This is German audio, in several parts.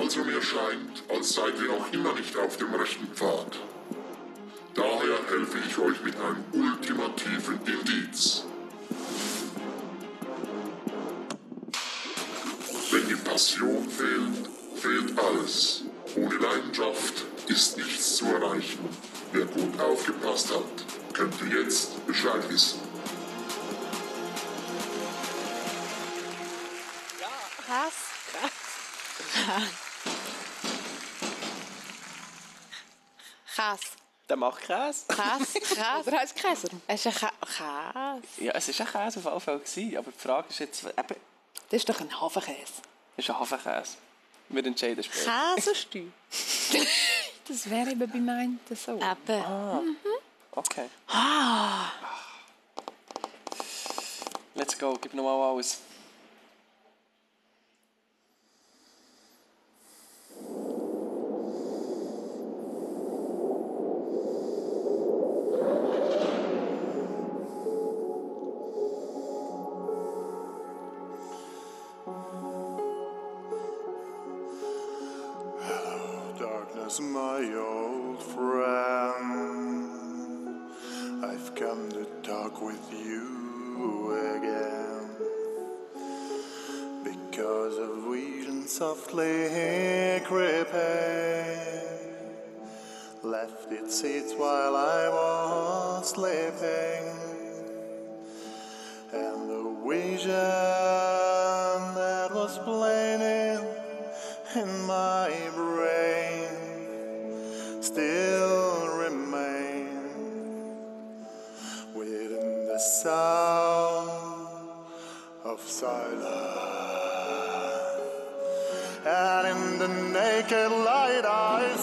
Also mir scheint, als seid ihr noch immer nicht auf dem rechten Pfad. Daher helfe ich euch mit einem ultimativen Indiz. Wenn die Passion fehlt, fehlt alles. Ohne Leidenschaft ist nichts zu erreichen. Wer gut aufgepasst hat, könnte jetzt Bescheid wissen. Krass. Käse. Der macht Käse. Käse. Oder heißt Käse? Es ist ein Käse. Ja, es war ein Käse auf jeden Fall gewesen, aber die Frage ist jetzt, eben, Das ist doch ein Hafenkäse. es ist ein Hafenkäse. Wir entscheiden später. Käsestü. Das wäre eben bei meinen so. Eben. Okay. Ah. Let's go, gib nochmal alles. Darkness, my old friend, I've come to talk with you again. Because a vision softly creeping left its seats while I was sleeping, and the vision that was plain in my brain still remain within the sound of silence. And in the naked light I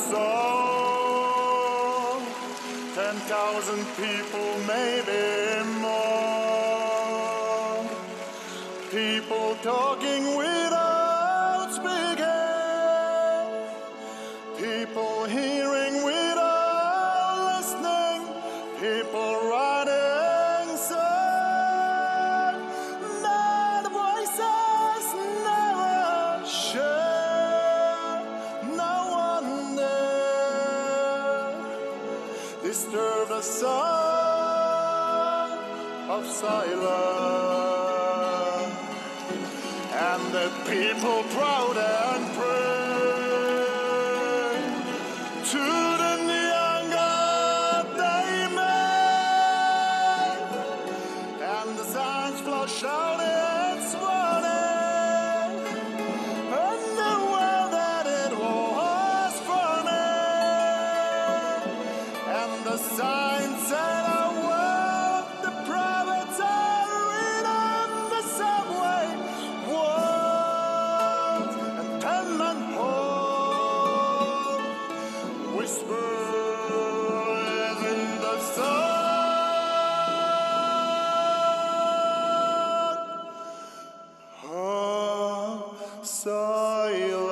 saw 10,000 people, maybe more, people talking without speaking, people hearing without listening, people writing songs, not voices never share, no one there disturb the sound of silence, and the people proud and pray to the neon god they made, and the signs flush out its warning, and the world that it was forming, and the signs said I want the prophets are in the subway walls, and penman hope whispers in the sound of silence.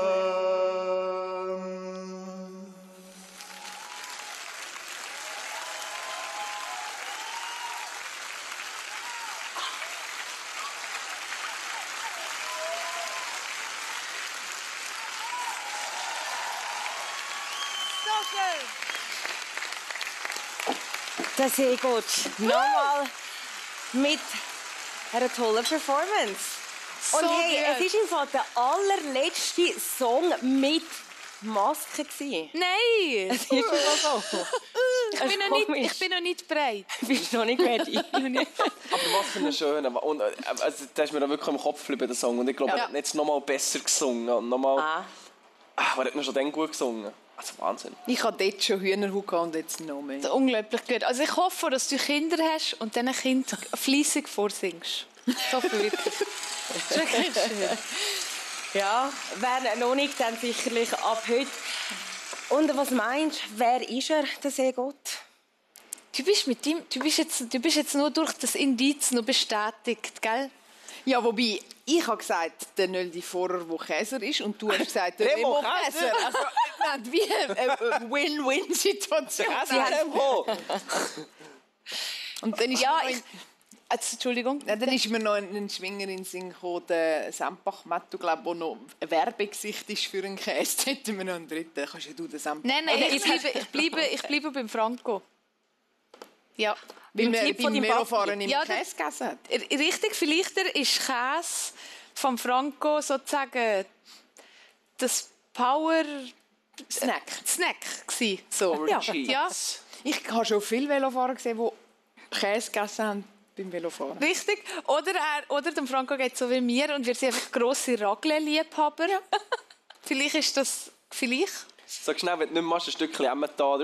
Der Seegott. Nochmal mit einer tollen Performance. Und So hey, gut. es ist im Fall der allerletzte Song mit Maske gewesen. Nein! Es ist schon so. Ich bin noch nicht bereit. Bist du noch nicht ready? Aber was für ein schöner. Und, also, der ist mir da wirklich im Kopf geblieben, der Song. Und ich glaube, er hat jetzt nochmal besser gesungen. Und nochmal, er hat mir schon dann gut gesungen. Also Wahnsinn. Ich hatte dort schon Hühnerhaut und jetzt noch mehr. Unglaublich gut. Also ich hoffe, dass du Kinder hast und diesen Kindern fleissig vorsingst. So viel wirklich. Das ist wirklich schön. Ja, wer noch nicht, dann sicherlich ab heute. Und was meinst du, wer ist er, der Seegott? Du bist jetzt nur durch das Indiz noch bestätigt, gell? Ja, wobei, ich habe gesagt, der Nöldi Vorer, der Käser ist, und du hast gesagt, der Remo Käser. Also, wir haben wie eine Win-Win-Situation. Remo! Und dann ist Ja, noch Entschuldigung. Ja, dann ist mir noch ein Schwinger in den Sinn gekommen, der Sempach-Matto, der noch ein Werbegesicht ist für einen Käse. Jetzt hätten wir noch einen dritten. Kannst du den Sempach? Nein, ich bleibe beim Franco. Ja. Weil wir beim Velofahren im Käse gegessen hat. Richtig, vielleicht ist Käse vom Franco sozusagen das Power... Snack gewesen. So. Ja. Ja. Ich habe schon viele Velofahrer gesehen, die Käse gegessen haben beim Velofahren. Richtig. Oder dem Franco geht es so wie mir und wir sind einfach grosse Raclette-Liebhaber. Ja. Vielleicht ist das... Vielleicht. Sag schnell, wenn du nicht mehr machst, ein Stückchen Emmentaler.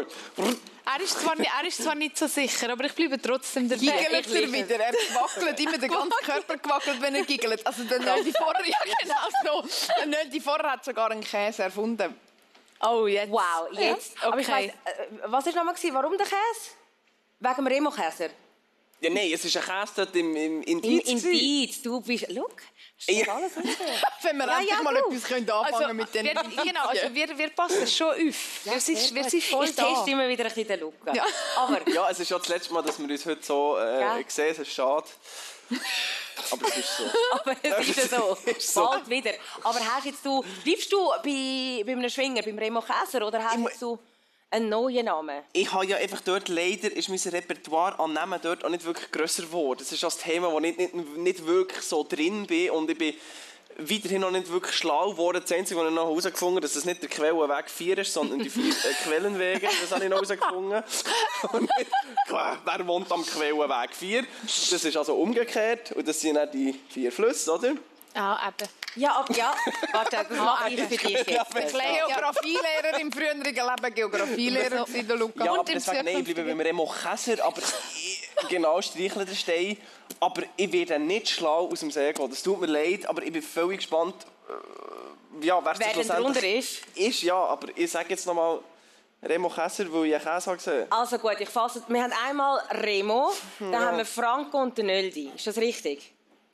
Er ist zwar nicht so sicher, aber ich bleibe trotzdem dabei. Giggelt er wieder. Er wackelt immer, den ganzen Körper gewackelt, wenn er giggelt. Also der Nöldi vorher, ja genau so. Der Nöldi vorher hat sogar einen Käse erfunden. Oh, jetzt. Wow, jetzt. Ja. Okay. Aber ich weiss, was war nochmal? Warum der Käse? Wegen dem Remo-Käser? Ja, nein, es ist ein Käse dort im Indiz. Indiz, du bist... Schau, ist alles richtig. Wenn wir endlich mal etwas anfangen mit den Genau, also wir passen schon auf. Ja, wir sind voll ich da. teste immer wieder ein bisschen den Look. Ja. Aber... Ja, es ist ja das letzte Mal, dass wir uns heute so sehen. Es ist schade. Aber es ist so. Aber es ist so. Ist so. Bald wieder. Aber bleibst du bei einem Schwinger, beim Remo Käser, oder hast du einen neuen Namen? Ich habe ja einfach dort, leider ist mein Repertoire an Namen dort auch nicht wirklich grösser geworden. Das ist das Thema, wo ich nicht wirklich so drin bin. Und ich bin weiterhin noch nicht wirklich schlau geworden. Das Einzige, was ich noch herausgefunden habe, dass es nicht der Quellenweg 4 ist, sondern die 4 Quellenwege. Das habe ich noch herausgefunden. Und wer wohnt am Quellenweg 4? Das ist also umgekehrt. Und das sind dann die 4 Flüsse, oder? Ah, eben. Ja, warte, das mache ich für dich jetzt. Geografielehrer im früheren Leben, Geografielehrer der Luca. Ja, aber deswegen, nein, ich bleibe beim Remo Käser, aber genau, streichle den Stein. Aber ich werde nicht schlau aus dem See gehen. Das tut mir leid, aber ich bin völlig gespannt, wer denn darunter ist. Ja, aber ich sage jetzt nochmal Remo Käser, weil ich einen Käse habe gesehen. Also gut, ich fasse. Wir haben einmal Remo, dann haben wir Franco und den Nöldi. Ist das richtig?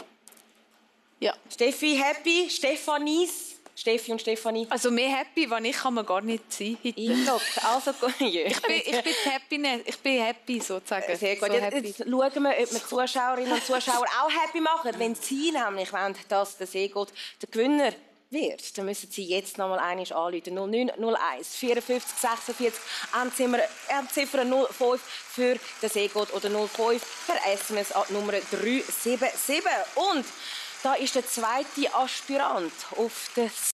Ja. Steffi happy, Steffi und Stefanie. Also mehr happy, wenn ich kann man gar nicht sein heute. Also gut. Ich bin happy sozusagen. Sehr gut. So jetzt schauen wir, ob wir Zuschauerinnen und Zuschauer auch happy machen. Wenn sie nämlich wollen, dass der Seegott der Gewinner wird, dann müssen Sie jetzt noch mal einmal anrufen. 0901 54 46 Endziffer 05 für den Seegott oder 05 per SMS an die Nummer 377. Und da ist der zweite Aspirant auf den